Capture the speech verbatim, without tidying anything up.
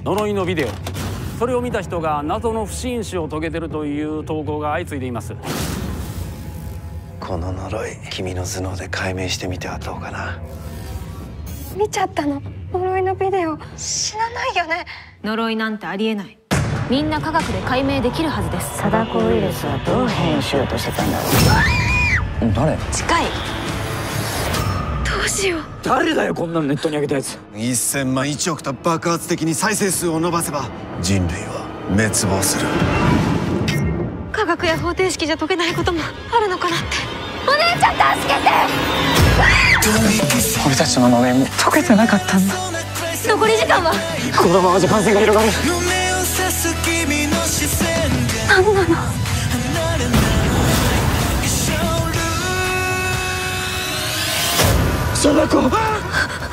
呪いのビデオ、それを見た人が謎の不審死を遂げてるという投稿が相次いでいます。 この呪い、君の頭脳で解明してみてはどうかな。 見ちゃったの、呪いのビデオ。死なないよね。 呪いなんてありえない。みんな科学で解明できるはずです。 貞子ウイルスはどう変異しようとしてたんだろう。誰？ 近い。 どうしよう。 誰だよ、こんなのネットに上げたやつ。 せんまんいちおくと爆発的に再生数を伸ばせば人類は滅亡する。 科学や方程式じゃ解けないこともあるのかなって。お姉ちゃん助けて。 俺たちの呪いも解けてなかったんだ。 残り時間は？ このままじゃ感染が広がる。 何なの？ 貞子。